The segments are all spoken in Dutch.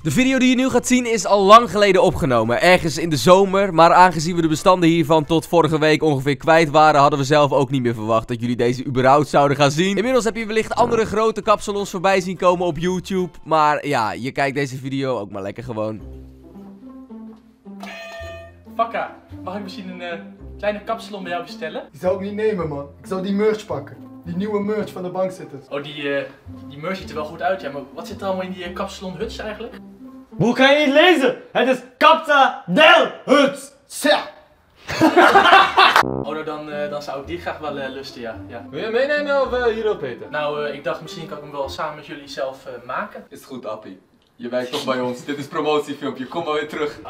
De video die je nu gaat zien is al lang geleden opgenomen, ergens in de zomer. Maar aangezien we de bestanden hiervan tot vorige week ongeveer kwijt waren, hadden we zelf ook niet meer verwacht dat jullie deze überhaupt zouden gaan zien. Inmiddels heb je wellicht andere grote kapsalons voorbij zien komen op YouTube. Maar ja, je kijkt deze video ook maar lekker gewoon. Fakka, mag ik misschien een kleine kapsalon bij jou bestellen? Die zou ik niet nemen, man. Ik zou die merch pakken. Die nieuwe merch van de bankzitters. Oh, die merch ziet er wel goed uit, ja. Maar wat zit er allemaal in die kapsalon huts eigenlijk? Hoe kan je niet lezen? Het is Kapsa del Huts. Tja! Oh, nou dan zou ik die graag wel lusten, ja. Wil je meenemen of hier opeten? Nou, ik dacht misschien kan ik hem wel samen met jullie zelf maken. Is goed, Appie. Je werkt toch bij ons. Dit is promotiefilmpje. Kom maar weer terug.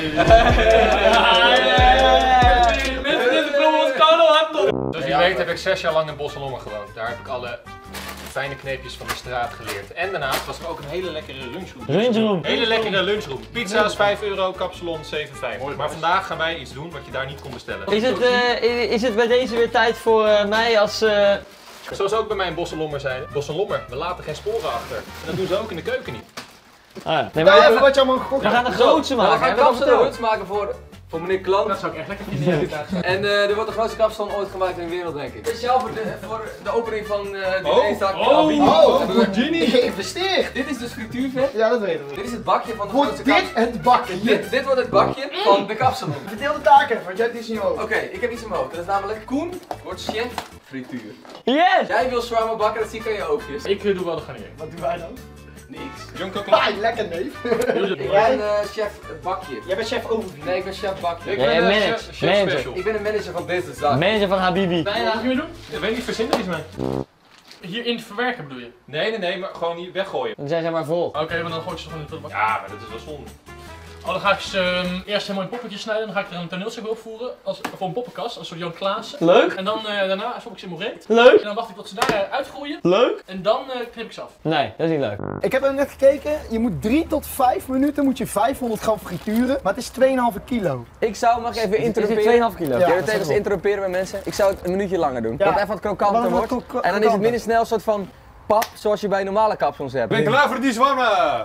Zoals je weet heb ik 6 jaar lang in Bosselommer gewoond. Daar heb ik alle fijne kneepjes van de straat geleerd. En daarnaast was er ook een hele lekkere lunchroom. Hele lekkere lunchroom. Pizza's 5 euro, kapsalon 7,5. Maar vandaag gaan wij iets doen wat je daar niet kon bestellen. Is het bij deze weer tijd voor mij als... Zoals ook bij mij in Bosselommer zeiden. Bosselommer, we laten geen sporen achter. En dat doen ze ook in de keuken niet. Nee, Nou, even wat je allemaal gekocht we hebt. gaan een grootse We maken. gaan kapsalons maken voor meneer Klant. Dat zou ik echt lekker vinden. En er wordt de grootste kapsalon ooit gemaakt in de wereld, denk ik. Speciaal voor de opening van deze Genie geïnvesteerd. Dit is dus frituurvet. Ja, dat weten we. Dit is het bakje van de Wordt grootste dit kapsalon. het bakje? Dit wordt het bakje van de kapsalon. Vertel de taak even, want jij hebt iets in je hoofd. Oké, ik heb iets in mijn hoofd. Dat is namelijk Koen wordt chef frituur. Yes! Jij wil shawarma bakken, dat zie ik aan je oogjes. Ik doe wel de garnering. Wat doen wij dan? Niks. Jonko Ai, lekker neef. Ik ben chef bakje. Jij bent chef overview. Nee, ik ben chef bakje. Ik Ja, ben manager. chef Manager. special. Ik ben een manager van Business Dag. Manager van Habibi. Wat moet je meer doen? Ik weet niet, verzin er iets mee. Hierin verwerken bedoel je? Nee, maar gewoon niet weggooien. Dan zijn ze maar vol. Oké, maar dan gooi je ze gewoon in de prullenbak. Ja, maar dat is wel zonde. Oh, dan ga ik ze eerst helemaal in poppetjes snijden. Dan ga ik er een toneelstuk bij opvoeren. Voor een poppenkast, als een soort Jan Klaassen. Leuk? En dan daarna stop ik ze in mijn reet. Leuk? En dan wacht ik tot ze daar uitgroeien. Leuk? En dan knip ik ze af. Nee, dat is niet leuk. Ik heb er net gekeken. Je moet 3 tot 5 minuten moet je 500 gram frituren. Maar het is 2,5 kilo. Ik zou, mag ik even Is het interrumperen? 2,5 kilo? Ja. Jij wilt even interrumperen bij mensen? Ik zou het een minuutje langer doen. Ja. Dat het even wat krokanter Wat wordt. En dan is het minder snel een soort van pap, zoals je bij normale kapsalons hebt. Ben je klaar voor die zwarme?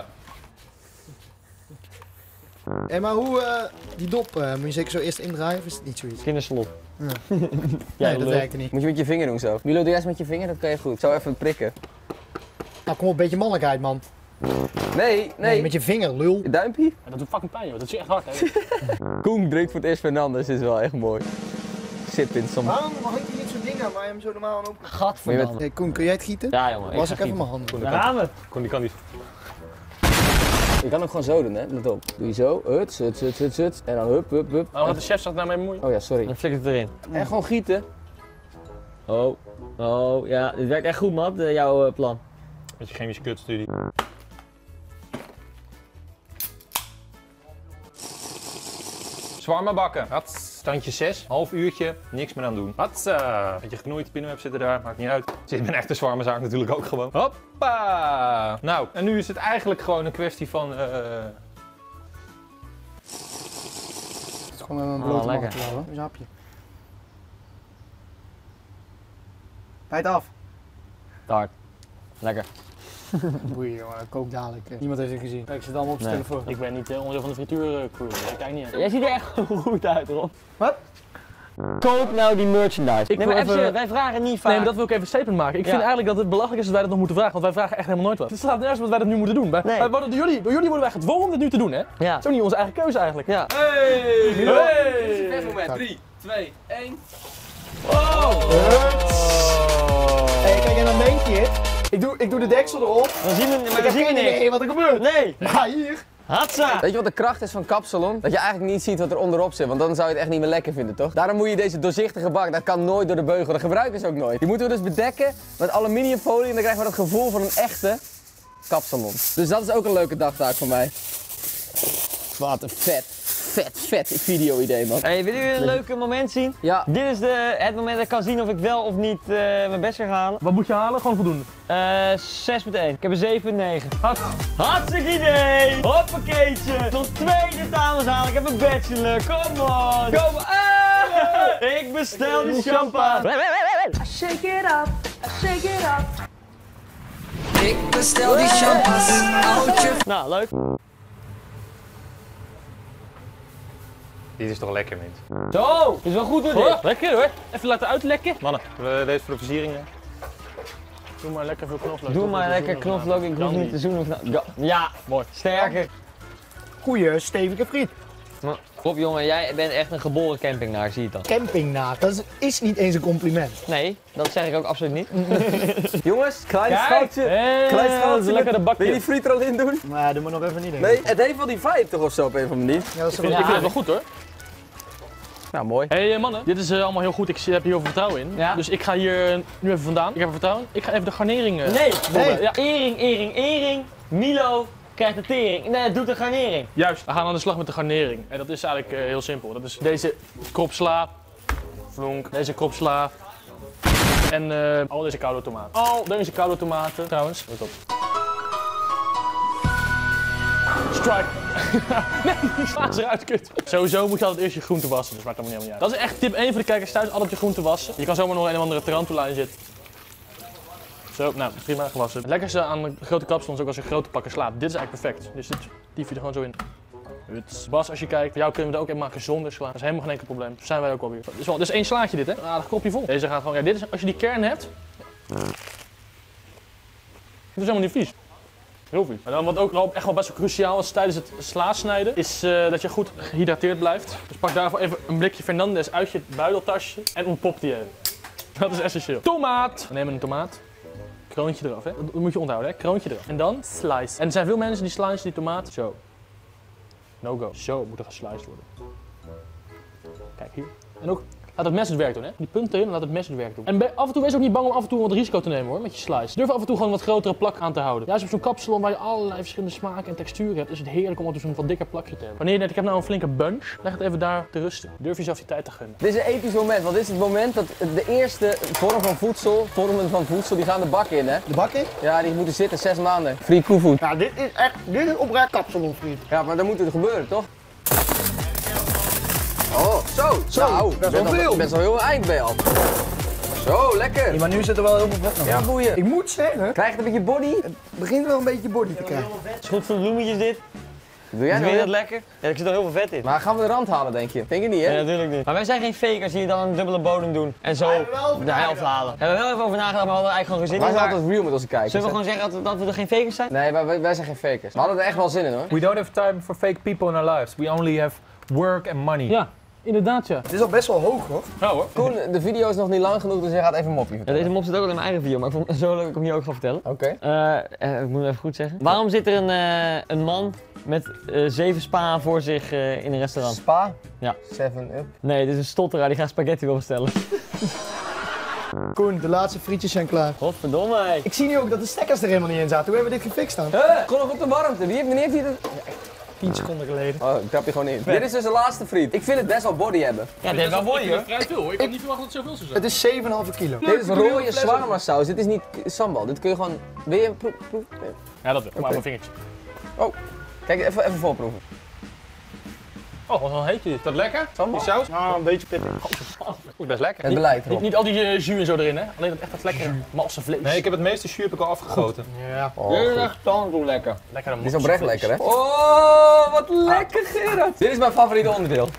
Hé, maar hoe, die dop, moet je zeker zo eerst indraaien of is het niet zoiets? Kinderslot. Nee, dat werkte niet. Moet je met je vinger doen zo. Milo, doe jij eens met je vinger? Dat kan je goed. Ik zou even prikken. Nou, kom op, een beetje mannelijkheid, man. Nee. Met je vinger, lul. Duimpje? Ja, dat doet fucking pijn, joh. Dat is echt hard, hè. Koen drinkt voor het eerst Fernandes, is wel echt mooi. Sip in soms. Waarom hangt hier niet zo'n ding aan waar je hem zo normaal aan open? Gadverdamme. Hey Koen, kun jij het gieten? Ja jongen, Was ga ik even gieten. mijn handen. Daar gaan we. Kon die kan niet. Je kan ook gewoon zo doen, hè? Let op. Doe je zo, huts. En dan hup. Waarom gaat de chef zich daarmee bemoeien? Oh ja, sorry. Dan flikker het erin. En gewoon gieten. Oh, ja, dit werkt echt goed, man, jouw plan. Met je chemische kutstudie. Zwarme bakken. Standje 6, half uurtje, niks meer aan doen. Beetje geknoeid spinnenweb zitten daar, maakt niet uit. Zit mijn echte zwarmezaak natuurlijk ook gewoon. Hoppa! Nou, en nu is het eigenlijk gewoon een kwestie van... Het is gewoon met mijn blote lekker. maag hoor. Een hapje. Bijt af. Taart. Lekker. Boeien jongen, kook dadelijk. Niemand heeft het gezien. Kijk, ik zit allemaal op zijn Nee. telefoon. Ik ben niet onderdeel van de frituurcrew. Ik kijk niet uit. Jij ziet er echt goed uit, Rob. Wat? Koop nou die merchandise. Ik Nee, maar wil even, even- wij vragen niet vaak. Nee, maar dat wil ik even een statement maken. Ik vind eigenlijk dat het belachelijk is dat wij dat nog moeten vragen, want wij vragen echt helemaal nooit wat. Het staat nergens wat wij dat nu moeten doen. Nee. Wij worden door jullie worden wij gedwongen om dit nu te doen, hè? Ja. Het is ook niet onze eigen keuze eigenlijk. Ja. Hey! Moment. 3, 2, 1. Hé, kijk, en dan denk je het. Ik doe de deksel erop. Dan zien we, maar Ik dan heb zien we geen niks. idee wat er gebeurt. Nee. Maar hier. Hatsa. Weet je wat de kracht is van kapsalon? Dat je eigenlijk niet ziet wat er onderop zit, want dan zou je het echt niet meer lekker vinden, toch? Daarom moet je deze doorzichtige bak, dat kan nooit door de beugel, dat gebruiken ze ook nooit. Die moeten we dus bedekken met aluminiumfolie en dan krijgen we dat gevoel van een echte kapsalon. Dus dat is ook een leuke dagtaak voor mij. Wat een vet video-idee, man. Hey, willen jullie een leuk moment zien? Ja. Dit is het moment dat ik kan zien of ik wel of niet mijn best ga halen. Wat moet je halen? Gewoon voldoende. 6,1. Ik heb een 7,9. Hartstikke idee! Hoppakeetje! Tot tweede dames halen. Ik heb een bachelor. Kom on! Kom on! Ik bestel die champagne. Shake it up, shake it up. Ik bestel die champagne, oudje. Nou, leuk. Dit is toch lekker, mensen. Zo, is wel goed hoor dit. Lekker hoor. Even laten uitlekken. Mannen, deze voor de versieringen. Doe maar lekker veel knoflook. Doe maar lekker knoflook, ik hoef niet te zoenen. Ja, mooi. Sterker. Goeie, stevige friet. Rob jongen, jij bent echt een geboren campingnaar, zie je het dan? Campingnaar, dat is niet eens een compliment. Nee, dat zeg ik ook absoluut niet. Jongens, klein schoutje. Klein schoutje. Lekker de Wil bakje. je die friet er al in doen? Maar doe maar nog even niet in. Nee, het heeft wel die vibe toch of zo op een of andere manier. Ja, dat is Ik vind het wel goed hoor. Nou, mooi. Hey mannen, dit is allemaal heel goed. Ik heb hier heel veel vertrouwen in. Ja. Dus ik ga hier nu even vandaan. Ik heb er vertrouwen in. Ik ga even de garnering. Nee, Ja. Ering. Milo krijgt de tering. Nee, het doet de garnering. Juist, we gaan aan de slag met de garnering. En dat is eigenlijk heel simpel. Dat is deze krop sla, vlonk, deze krop sla en al deze koude tomaten. Al deze koude tomaten, trouwens. Let op. Strike. Nee, die slaan ze eruit, kut. Sowieso moet je altijd eerst je groenten wassen, dus maakt allemaal niet uit. Dat is echt tip 1 voor de kijkers thuis, altijd je groenten wassen. Je kan zomaar nog een of andere tarantula in zitten. Zo, nou prima, gewassen. Het lekkerste aan de grote kapsalon is ook als je grote pakken slaat. Dit is eigenlijk perfect. Dus dit dief je er gewoon zo in. Bas, als je kijkt, voor jou kunnen we er ook helemaal gezonder slaan. Dat is helemaal geen enkel probleem. Zo zijn wij ook alweer. Dit is één slaatje dit, hè? Een aardig kopje vol. Deze gaat gewoon, ja, dit is, als je die kern hebt. Dit is helemaal niet vies. Heel vies. En dan wat ook echt wel best wel cruciaal is tijdens het slaasnijden, is dat je goed gehydrateerd blijft. Dus pak daarvoor even een blikje Fernandez uit je buideltasje en ontpop die even. Dat is essentieel. Tomaat! We nemen een tomaat. Kroontje eraf, hè? Dat moet je onthouden, hè? Kroontje eraf. En dan slice. En er zijn veel mensen die slicen die tomaat. Zo. No go. Zo moet er gesliced worden. Kijk hier. En ook, laat het mes het werk doen, hè? Die punten erin, laat het mes het werk doen. En af en toe wees ook niet bang om af en toe wat risico te nemen, hoor, met je slice. Durf af en toe gewoon wat grotere plak aan te houden. Juist op zo'n kapsalon waar je allerlei verschillende smaken en texturen hebt, is het heerlijk om altijd zo'n wat dikker plakje te hebben. Wanneer je denkt, ik heb nou een flinke bunch, leg het even daar te rusten. Durf jezelf die tijd te gunnen. Dit is een episch moment, want dit is het moment dat de eerste vormen van voedsel, die gaan de bak in, hè? De bak in? Ja, die moeten zitten 6 maanden. Free koevoet. Ja, dit is oprecht kapsalonfriet. Ja, maar dan moet het gebeuren, toch? Oh, zo. Nou, best wel veel. Best wel heel eind ben je al. Zo, lekker. Ja, maar nu zit er wel heel veel vet nog. Ja, boeien. Ik moet zeggen, Krijg je een beetje body? het begint wel een beetje body te krijgen. Het is goed voor de bloemetjes dit. Doe jij Vind je nou? dat lekker? Ja, er zit er heel veel vet in. Maar gaan we de rand halen, denk je? Denk je niet, hè? Nee, natuurlijk niet. Maar wij zijn geen fakers die dan een dubbele bodem doen en zo de helft halen. We hebben er wel even over nagedacht, maar we hadden er eigenlijk gewoon geen zin Wij in. zijn Maar altijd real met onze kijkers. zullen we hè? gewoon zeggen dat we er geen fakers zijn? Nee, wij zijn geen fakers. We hadden er echt wel zin in, hoor. We don't have time for fake people in our lives. We only have work and money. Ja, inderdaad ja. Het is al best wel hoog, hoor. Nou hoor. Koen, de video is nog niet lang genoeg, dus jij gaat even een mopje Ja, vertellen. deze mop zit ook al in mijn eigen video, maar ik vond het zo leuk dat ik hem hier ook ga vertellen. Oké. Ik moet het even goed zeggen. Waarom zit er een man met 7 spa voor zich in een restaurant? Spa? Ja. 7-up. Nee, dit is een stotteraar die graag spaghetti wil bestellen. Koen, de laatste frietjes zijn klaar. Godverdomme. Hey. Ik zie nu ook dat de stekkers er helemaal niet in zaten. Hoe hebben we dit gefixt dan? Gewoon nog op de warmte. Wanneer heeft hij dat? 10 seconden geleden. Oh, ik trap je gewoon in. Dit is dus de laatste friet. Ik vind het best wel body hebben. Ja, dit heeft wel mooi hoor. Vrij veel hoor. Ik had niet verwacht dat het zoveel zou zijn. Het is 7,5 kilo. Dit is rode shawarma saus. Dit is niet sambal. Dit kun je gewoon... Wil je proef? Ja, dat wel. Maar mijn vingertje. Kijk, even voorproeven. Oh, wat een heetje dit. Is dat lekker? Sambal? Die saus? Ja, een beetje pittig. Goed, best lekker. Het beleid erop. Niet al die jus en zo erin hè. Alleen dat echt dat lekkere malse vlees. Nee, ik heb het meeste jus heb ik al afgegoten. Ja. Oh, Dit is goed. echt tandel lekker. Lekker Dit is oprecht lekker, hè? Oh, wat lekker, Gerard. Dit is mijn favoriete onderdeel.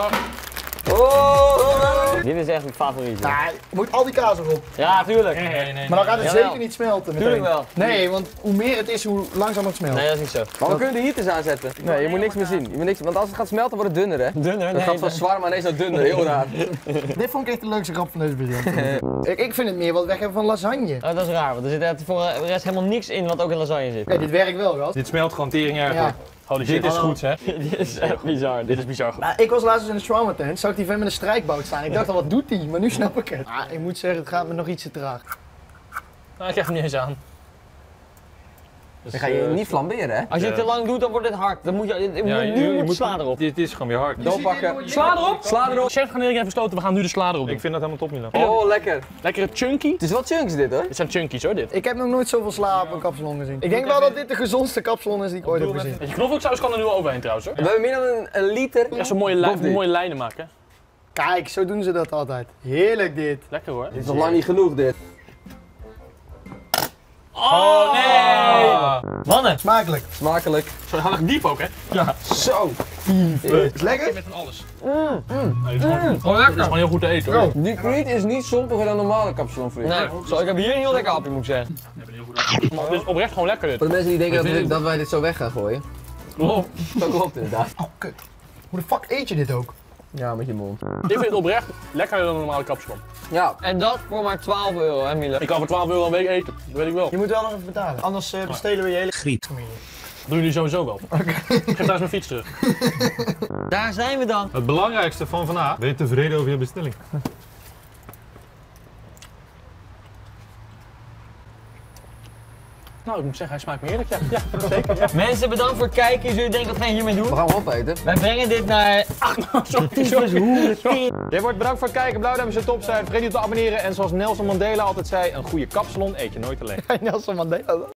Oh. Dit is echt mijn favoriet. Ja, moet al die kaas erop. Ja, tuurlijk. Nee. Maar dan gaat het Jawel. zeker niet smelten meteen. Tuurlijk wel. Nee, want hoe meer het is, hoe langzamer het smelt. Nee, dat is niet zo. Maar we kunnen de heaters aanzetten. Nee, je moet niks meer zien. Je moet niks, want als het gaat smelten, wordt het dunner, hè? Dunner? Dat Nee. gaat van shawarma ineens naar dunner. Heel raar. Dit vond ik echt de leukste grap van deze video. ik vind het meer wat weg hebben van lasagne. Oh, dat is raar, want er zit echt voor de rest helemaal niks in wat ook in lasagne zit. Nee, dit werkt wel, gast. Dit smelt gewoon tering erg Ja. goed. Holy shit. Dit is goed, hè? Dit is echt bizar. Dit is bizar goed. Nou, ik was laatst eens in de shawarma tent, zag ik die vent met een strijkbout staan. Ik dacht al, wat doet die? Maar nu snap ik het. Ah, ik moet zeggen, het gaat me nog iets te traag. Nou, ik krijg hem niet eens aan. Dus, Dan ga je niet flamberen, hè? Als je het te lang doet, dan wordt het hard. Dan moet je moet sla erop. Dit is gewoon weer hard. Doorpakken. Sla erop! Sla erop. Chef garnering heeft besloten, we gaan nu de sla erop doen. Ik vind dat helemaal top, Milan. Oh, lekker. Lekkere chunky. Het is wel chunks dit, hoor. Dit zijn chunkies hoor, dit. Ik heb nog nooit zoveel sla op een kapsalon gezien. Ik denk wel dat dit de gezondste kapsalon is die ik ooit heb gezien. Weet je, knoflooksaus kan er nu wel overheen trouwens hoor. We hebben meer dan een liter. Echt zo'n mooie lijnen maken. Kijk, zo doen ze dat altijd. Heerlijk dit. Lekker hoor. Dit is nog lang niet genoeg, dit. Oh nee! Mannen. Smakelijk. Smakelijk. Zo haal ik diep ook, hè? Zo. Is lekker? Met van alles. Nee, het is gewoon lekker. Het is gewoon heel goed te eten, hoor. Die friet is niet sompiger dan normale kapsalonfriet. Nee, zo, ik heb hier een heel lekker hapje, moet ik zeggen. Het is oprecht gewoon lekker, dit. Voor de mensen die denken dat wij dit zo weg gaan gooien. Klopt. Dat klopt inderdaad. Oh, kut. Hoe de fuck eet je dit ook? Ja, met je mond. Ik vind het oprecht lekkerder dan een normale kapsalon. Ja. En dat voor maar 12 euro, hè Miele? Ik kan voor 12 euro een week eten, dat weet ik wel. Je moet wel nog even betalen. Anders bestelen we je hele griet. Dat doen jullie sowieso wel. Ik geef trouwens mijn fiets terug. Daar zijn we dan. Het belangrijkste van vandaag. Ben je tevreden over je bestelling? Nou, ik moet zeggen, hij smaakt me heerlijk, ja. Ja, zeker. Ja. Mensen, bedankt voor het kijken. Jullie denken dat we gaan hiermee doen? We gaan hem opeten. Wij brengen dit naar... Jij wordt bedankt voor het kijken. Blauw duimpje top zijn. Vergeet niet te abonneren. En zoals Nelson Mandela altijd zei, een goede kapsalon eet je nooit alleen. Nelson Mandela.